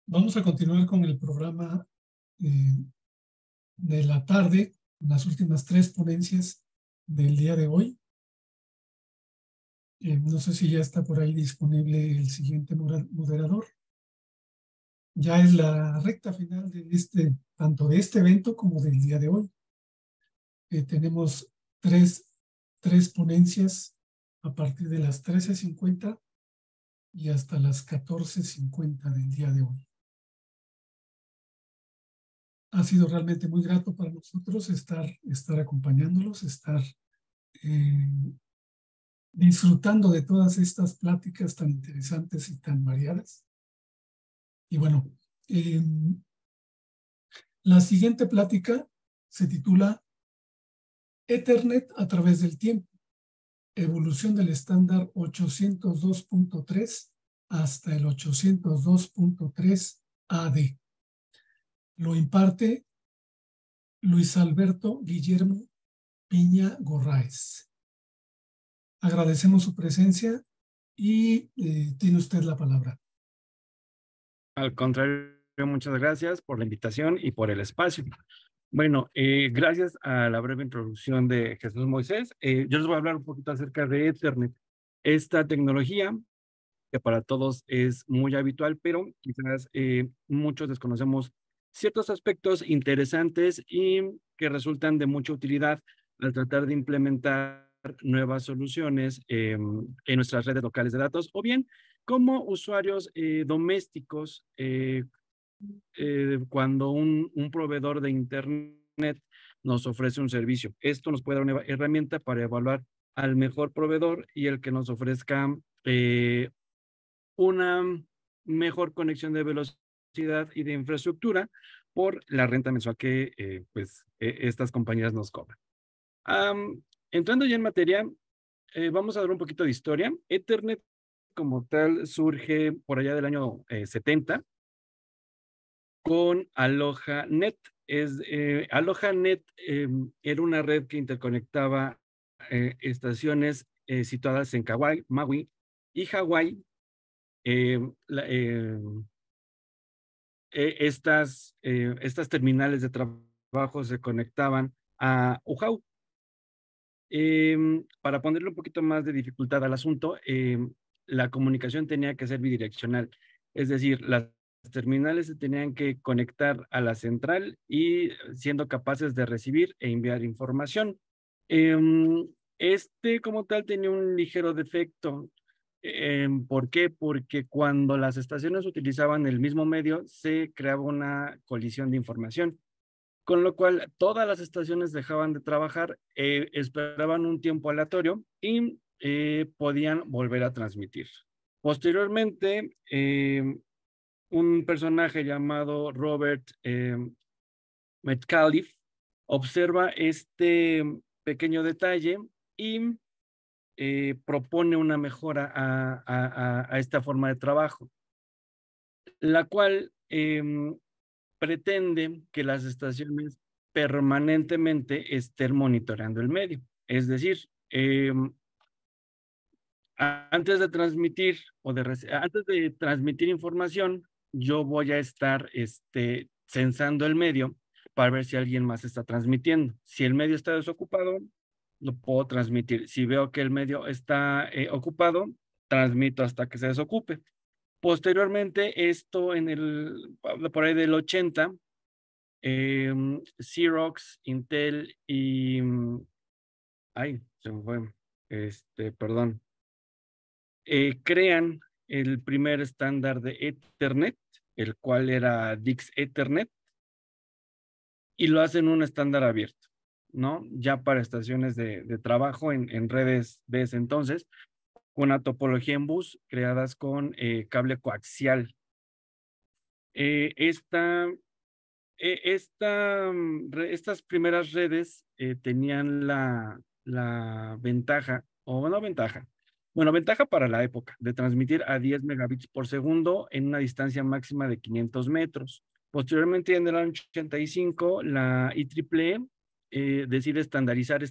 Vamos a continuar con el programa eh, de la tarde, las últimas tres ponencias del día de hoy. No sé si ya está por ahí disponible el siguiente moderador. Ya es la recta final de tanto de este evento como del día de hoy. Tenemos tres ponencias a partir de las 13:50 y hasta las 14:50 del día de hoy. Ha sido realmente muy grato para nosotros estar acompañándolos, estar disfrutando de todas estas pláticas tan interesantes y tan variadas. Y bueno, la siguiente plática se titula Ethernet a través del tiempo, evolución del estándar 802.3 hasta el 802.3 AD. Lo imparte Luis Alberto Guillermo Piña Gorráez. Agradecemos su presencia y tiene usted la palabra. Al contrario, muchas gracias por la invitación y por el espacio. Bueno, gracias a la breve introducción de Jesús Moisés, yo les voy a hablar un poquito acerca de Ethernet. Esta tecnología que para todos es muy habitual, pero quizás muchos desconocemos ciertos aspectos interesantes y que resultan de mucha utilidad al tratar de implementar nuevas soluciones en nuestras redes locales de datos o bien como usuarios domésticos cuando un proveedor de Internet nos ofrece un servicio. Esto nos puede dar una herramienta para evaluar al mejor proveedor y el que nos ofrezca una mejor conexión de velocidad y de infraestructura por la renta mensual que estas compañías nos cobran. Entrando ya en materia, vamos a dar un poquito de historia. Ethernet como tal surge por allá del año 70 con Aloha Net. Aloha Net era una red que interconectaba estaciones situadas en Kauai, Maui y Hawái. Eh, la- eh, estas terminales de trabajo se conectaban a Oahu. Para ponerle un poquito más de dificultad al asunto, la comunicación tenía que ser bidireccional, es decir, las terminales se tenían que conectar a la central y siendo capaces de recibir e enviar información. Este como tal tenía un ligero defecto. ¿Por qué? Porque cuando las estaciones utilizaban el mismo medio, se creaba una colisión de información, con lo cual todas las estaciones dejaban de trabajar, esperaban un tiempo aleatorio y podían volver a transmitir. Posteriormente, un personaje llamado Robert Metcalfe observa este pequeño detalle y propone una mejora a esta forma de trabajo, la cual pretende que las estaciones permanentemente estén monitoreando el medio. Es decir, antes de transmitir antes de transmitir información, yo voy a estar censando el medio para ver si alguien más está transmitiendo. Si el medio está desocupado, lo puedo transmitir. Si veo que el medio está ocupado, transmito hasta que se desocupe. Posteriormente, esto por ahí del 80, Xerox, Intel y, ay, se me fue, perdón, crean el primer estándar de Ethernet, el cual era Dix Ethernet, y lo hacen un estándar abierto, ¿no? Ya para estaciones de trabajo en redes de ese entonces, una topología en bus creadas con cable coaxial. Estas primeras redes tenían la ventaja, o no ventaja, bueno, ventaja para la época, de transmitir a 10 megabits por segundo en una distancia máxima de 500 metros. Posteriormente, en el año 85, la IEEE decide estandarizar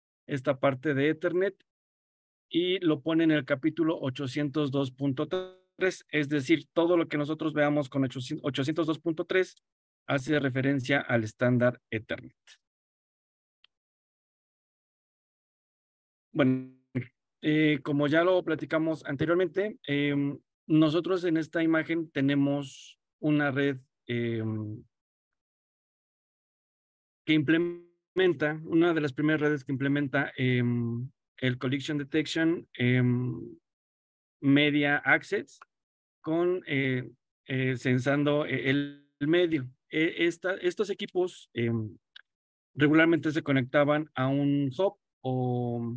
esta parte de Ethernet, y lo pone en el capítulo 802.3 802.3, es decir, todo lo que nosotros veamos con 802.3 hace referencia al estándar Ethernet. Bueno, como ya lo platicamos anteriormente, nosotros en esta imagen tenemos una red que implementa, una de las primeras redes que implementa el Collision Detection Media Access con censando el medio. Estos equipos regularmente se conectaban a un hub o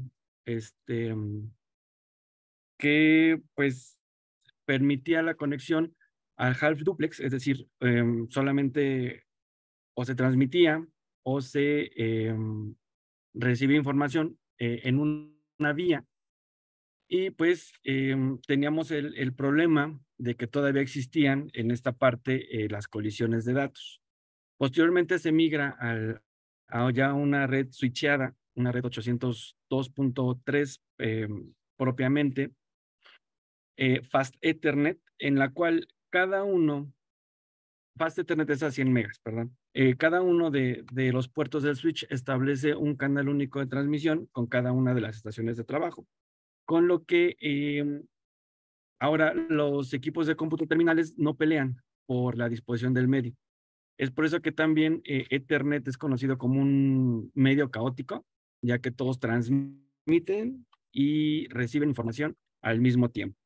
que pues permitía la conexión al half duplex, es decir, solamente o se transmitía o se recibía información en una vía. Y pues teníamos el problema de que todavía existían en esta parte las colisiones de datos. Posteriormente se migra a ya una red switcheada, una red 802.3 propiamente, Fast Ethernet, en la cual Fast Ethernet es a 100 megas, perdón. Cada uno de los puertos del switch establece un canal único de transmisión con cada una de las estaciones de trabajo. Con lo que ahora los equipos de cómputo terminales no pelean por la disposición del medio. Es por eso que también Ethernet es conocido como un medio caótico, ya que todos transmiten y reciben información al mismo tiempo.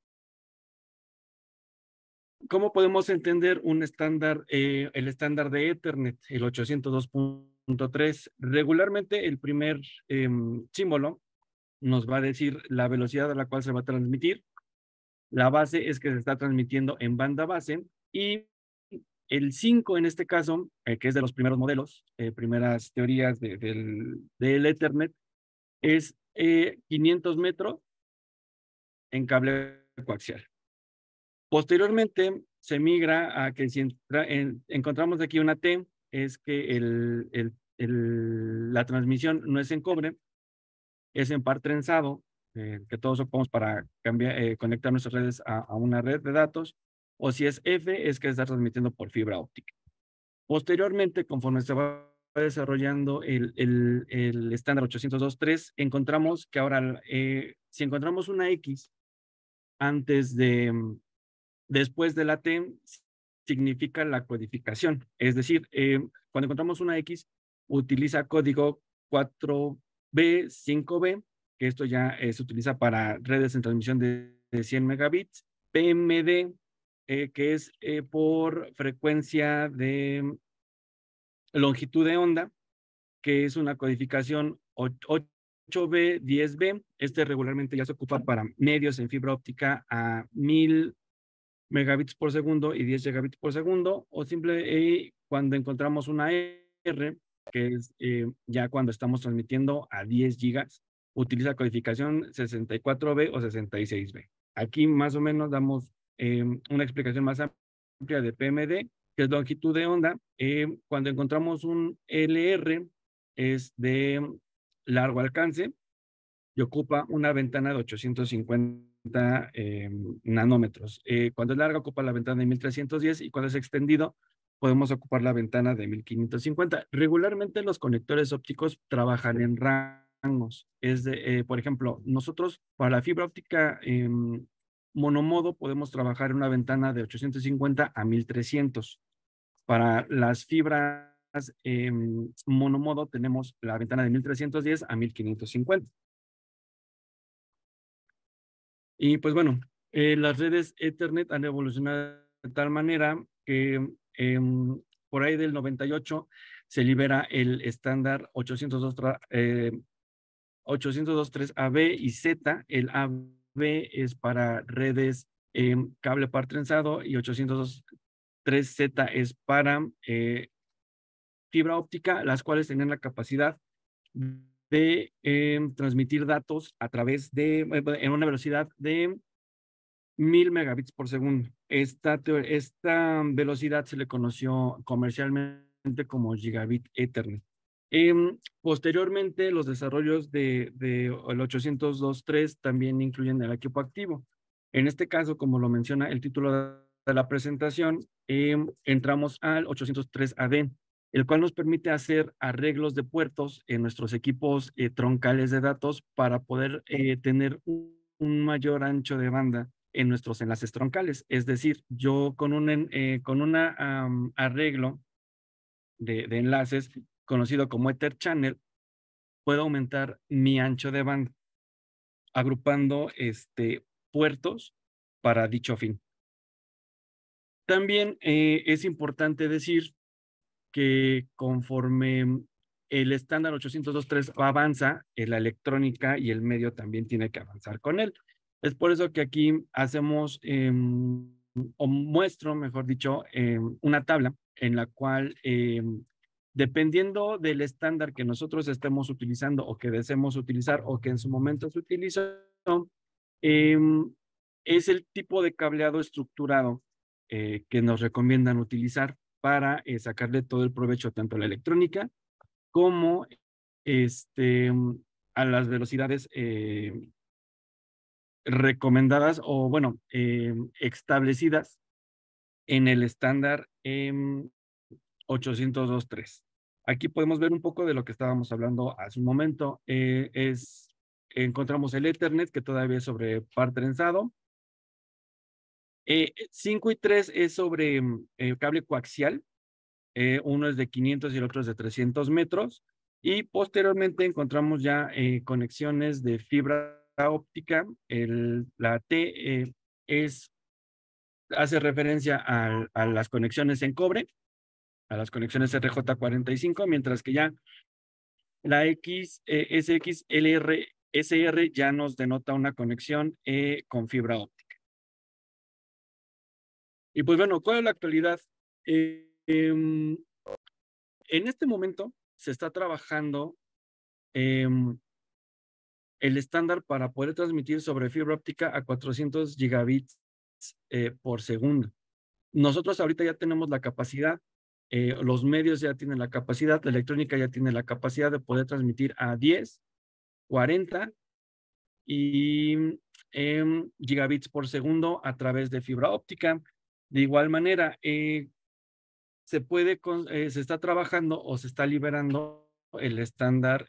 ¿Cómo podemos entender un estándar, el estándar de Ethernet, el 802.3? Regularmente el primer símbolo nos va a decir la velocidad a la cual se va a transmitir. La base es que se está transmitiendo en banda base y el 5 en este caso, que es de los primeros modelos, primeras teorías del Ethernet, es 500 metros en cable coaxial. Posteriormente se migra a que si encontramos aquí una T, es que la transmisión no es en cobre, es en par trenzado, que todos ocupamos para conectar nuestras redes a una red de datos, o si es F, es que está transmitiendo por fibra óptica. Posteriormente, conforme se va desarrollando el estándar 802.3, encontramos que ahora, si encontramos una X después de la T, significa la codificación. Es decir, cuando encontramos una X, utiliza código 4B, 5B, que esto ya se utiliza para redes en transmisión de 100 megabits. PMD, que es por frecuencia de longitud de onda, que es una codificación 8B, 10B. Este regularmente ya se ocupa para medios en fibra óptica a 1000 megabits por segundo y 10 gigabits por segundo, o cuando encontramos una R, que es ya cuando estamos transmitiendo a 10 gigas, utiliza codificación 64B o 66B. Aquí más o menos damos una explicación más amplia de PMD, que es longitud de onda. Cuando encontramos un LR, es de largo alcance y ocupa una ventana de 850 nanómetros. Cuando es larga, ocupa la ventana de 1310 y cuando es extendido, podemos ocupar la ventana de 1550. Regularmente los conectores ópticos trabajan en rangos. Por ejemplo, nosotros para la fibra óptica monomodo podemos trabajar en una ventana de 850 a 1300. Para las fibras monomodo tenemos la ventana de 1310 a 1550. Y pues bueno, las redes Ethernet han evolucionado de tal manera que por ahí del 98 se libera el estándar 802.3AB y Z. El AB es para redes cable par trenzado y 802.3Z es para fibra óptica, las cuales tienen la capacidad de transmitir datos a través en una velocidad de 1000 megabits por segundo. Esta velocidad se le conoció comercialmente como Gigabit Ethernet. Posteriormente, los desarrollos del 802.3 también incluyen el equipo activo. En este caso, como lo menciona el título de la presentación, entramos al 803 AD, el cual nos permite hacer arreglos de puertos en nuestros equipos troncales de datos para poder tener un mayor ancho de banda en nuestros enlaces troncales. Es decir, yo con un arreglo de enlaces conocido como Ether Channel, puedo aumentar mi ancho de banda, agrupando puertos para dicho fin. También es importante decir que conforme el estándar 802.3 avanza, la electrónica y el medio también tiene que avanzar con él. Es por eso que aquí hacemos, o muestro, mejor dicho, una tabla en la cual, dependiendo del estándar que nosotros estemos utilizando o que deseemos utilizar o que en su momento se utilizó, es el tipo de cableado estructurado que nos recomiendan utilizar para sacarle todo el provecho tanto a la electrónica como este, a las velocidades recomendadas o, bueno, establecidas en el estándar 802.3. Aquí podemos ver un poco de lo que estábamos hablando hace un momento. Encontramos el Ethernet, que todavía es sobre par trenzado. 5 y 3 es sobre cable coaxial. Uno es de 500 y el otro es de 300 metros. Y posteriormente encontramos ya conexiones de fibra óptica. La T hace referencia a las conexiones en cobre, a las conexiones RJ45, mientras que ya la SR ya nos denota una conexión con fibra óptica. Y pues bueno, ¿cuál es la actualidad? En este momento se está trabajando el estándar para poder transmitir sobre fibra óptica a 400 gigabits por segundo. Nosotros ahorita ya tenemos la capacidad, los medios ya tienen la capacidad, la electrónica ya tiene la capacidad de poder transmitir a 10, 40 y gigabits por segundo a través de fibra óptica. De igual manera, se está trabajando o se está liberando el estándar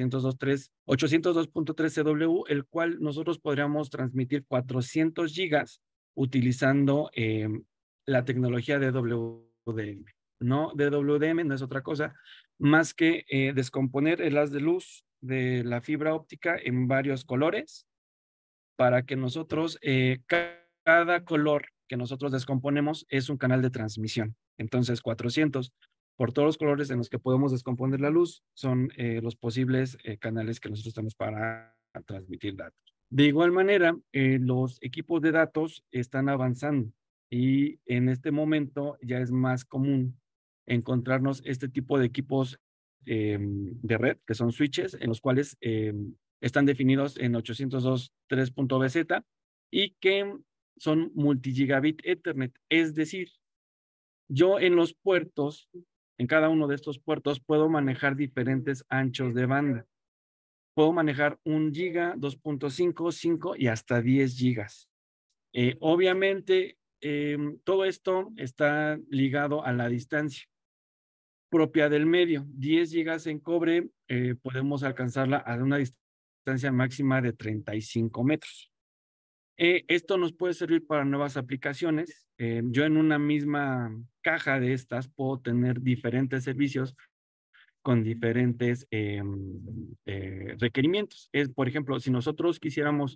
802.3 CW, el cual nosotros podríamos transmitir 400 gigas utilizando la tecnología de WDM. No, DWDM no es otra cosa más que descomponer el haz de luz de la fibra óptica en varios colores para que nosotros, cada color que nosotros descomponemos es un canal de transmisión. Entonces, 400 por todos los colores en los que podemos descomponer la luz son los posibles canales que nosotros tenemos para transmitir datos. De igual manera, los equipos de datos están avanzando y en este momento ya es más común encontrarnos este tipo de equipos de red, que son switches, en los cuales están definidos en 802.3.BZ y que son multigigabit Ethernet. Es decir, yo en los puertos, en cada uno de estos puertos, puedo manejar diferentes anchos de banda. Puedo manejar 1 giga, 2.5, 5 y hasta 10 gigas. Obviamente, todo esto está ligado a la distancia propia del medio. 10 gigas en cobre, podemos alcanzarla a una distancia máxima de 35 metros. Esto nos puede servir para nuevas aplicaciones. Yo en una misma caja de estas puedo tener diferentes servicios con diferentes requerimientos. Por ejemplo, si nosotros quisiéramos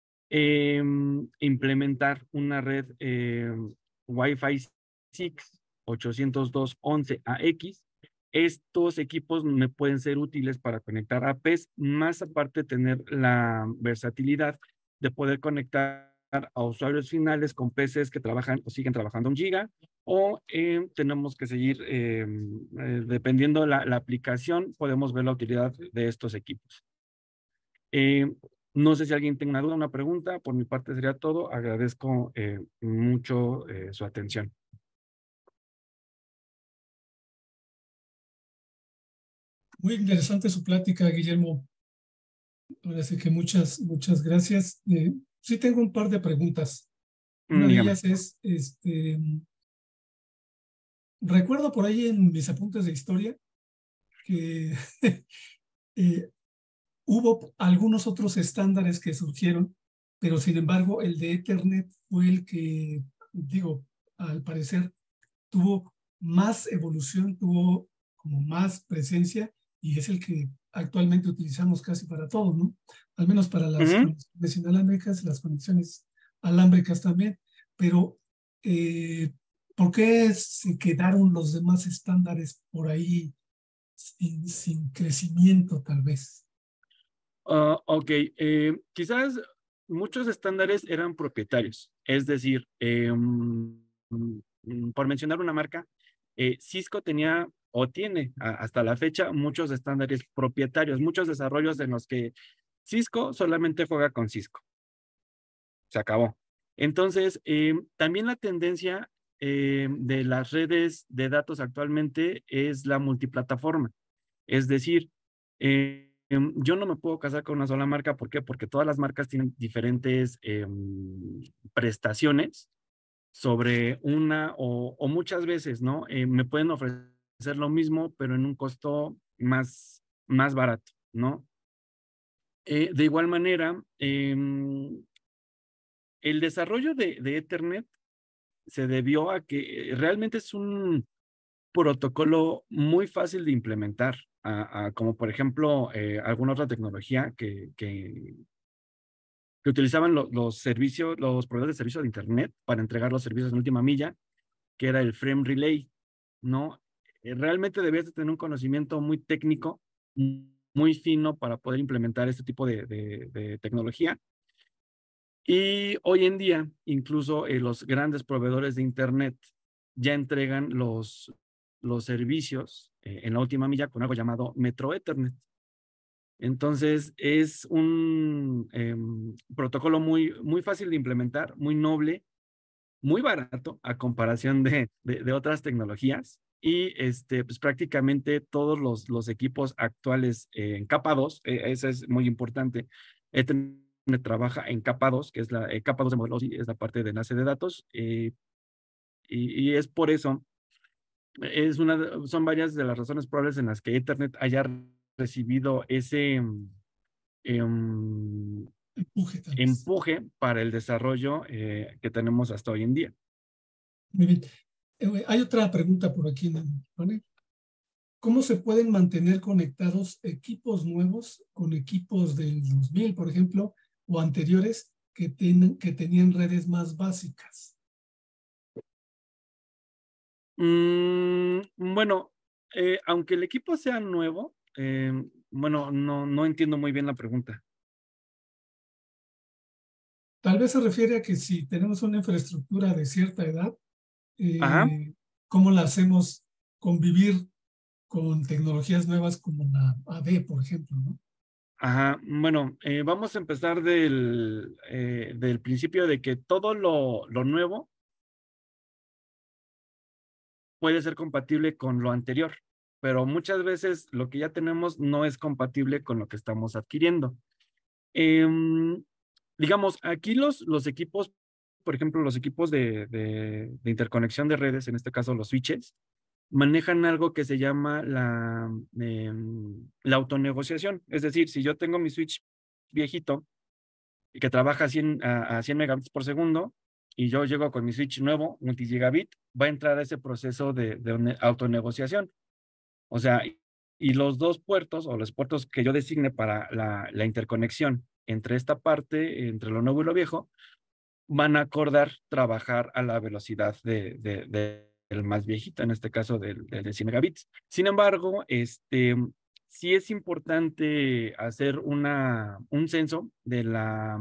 implementar una red Wi-Fi 6 802.11ax, estos equipos me pueden ser útiles para conectar APs, más aparte de tener la versatilidad de poder conectar a usuarios finales con PCs que trabajan o siguen trabajando 1 giga, o tenemos que seguir, dependiendo de la aplicación, podemos ver la utilidad de estos equipos. No sé si alguien tiene una duda, una pregunta. Por mi parte sería todo. Agradezco mucho su atención. Muy interesante su plática, Guillermo. Parece que muchas gracias. sí tengo un par de preguntas. Una de Dígame. ellas es, recuerdo por ahí en mis apuntes de historia que eh, hubo algunos otros estándares que surgieron, pero sin embargo el de Ethernet fue el que, digo, al parecer tuvo más evolución, tuvo como más presencia y es el que actualmente utilizamos casi para todo, ¿no? Al menos para las Ujú. conexiones inalámbricas, las conexiones alámbricas también, pero ¿por qué se quedaron los demás estándares por ahí sin crecimiento tal vez? Ok, quizás muchos estándares eran propietarios, es decir, por mencionar una marca, Cisco tenía o tiene hasta la fecha muchos estándares propietarios, muchos desarrollos en los que Cisco solamente juega con Cisco, se acabó. Entonces, también la tendencia de las redes de datos actualmente es la multiplataforma. Es decir, yo no me puedo casar con una sola marca. ¿Por qué? Porque todas las marcas tienen diferentes prestaciones sobre una o muchas veces, ¿no? Me pueden ofrecer lo mismo, pero en un costo más barato, ¿no? De igual manera, el desarrollo de Ethernet se debió a que realmente es un protocolo muy fácil de implementar, como por ejemplo alguna otra tecnología que utilizaban los servicios, los proveedores de servicio de Internet para entregar los servicios en última milla, que era el frame relay, ¿no? Realmente debías de tener un conocimiento muy técnico, muy fino para poder implementar este tipo de tecnología. Y hoy en día, incluso los grandes proveedores de Internet ya entregan los servicios en la última milla con algo llamado Metro Ethernet. Entonces, es un protocolo muy fácil de implementar, muy noble, muy barato a comparación de otras tecnologías. Y pues prácticamente todos los equipos actuales en capa 2, eso es muy importante. Ethernet trabaja en capa 2, que es la capa 2 de modelos, y es la parte de enlace de datos. Y es por eso, son varias de las razones probables en las que Ethernet haya recibido ese em, Empuje tal vez. empuje para el desarrollo que tenemos hasta hoy en día. Muy bien. Hay otra pregunta por aquí en el panel. ¿Cómo se pueden mantener conectados equipos nuevos con equipos del 2000, por ejemplo, o anteriores que tenían redes más básicas? Bueno, aunque el equipo sea nuevo, bueno, no entiendo muy bien la pregunta. Tal vez se refiere a que si tenemos una infraestructura de cierta edad, Ajá, eh, ¿cómo la hacemos convivir con tecnologías nuevas como la AD, por ejemplo, ¿no? ajá. Bueno, vamos a empezar del principio de que todo lo nuevo puede ser compatible con lo anterior, pero muchas veces lo que ya tenemos no es compatible con lo que estamos adquiriendo. Em, digamos, aquí los equipos, por ejemplo, los equipos de interconexión de redes, en este caso los switches, manejan algo que se llama la autonegociación. Es decir, si yo tengo mi switch viejito y que trabaja a 100 megabits por segundo y yo llego con mi switch nuevo, multigigabit, va a entrar a ese proceso de autonegociación. O sea, y los dos puertos o los puertos que yo designe para la interconexión entre esta parte, entre lo nuevo y lo viejo, van a acordar trabajar a la velocidad del más viejito, en este caso del de 100 megabits. Sin embargo, sí es importante hacer un censo de la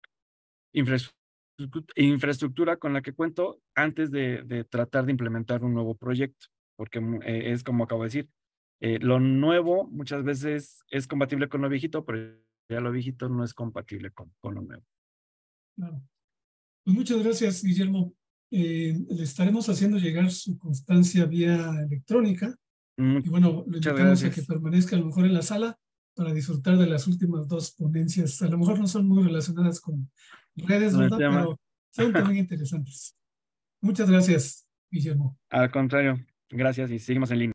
infraestructura con la que cuento antes de tratar de implementar un nuevo proyecto, porque es como acabo de decir, lo nuevo muchas veces es compatible con lo viejito, pero ya lo viejito no es compatible con lo nuevo. Claro. Pues muchas gracias, Guillermo. Le estaremos haciendo llegar su constancia vía electrónica y bueno, lo Muchas invitamos a que gracias. permanezca a lo mejor en la sala para disfrutar de las últimas dos ponencias. A lo mejor no son muy relacionadas con redes, ¿verdad? Pero son también interesantes. Muchas gracias, Guillermo. Al contrario, gracias y seguimos en línea.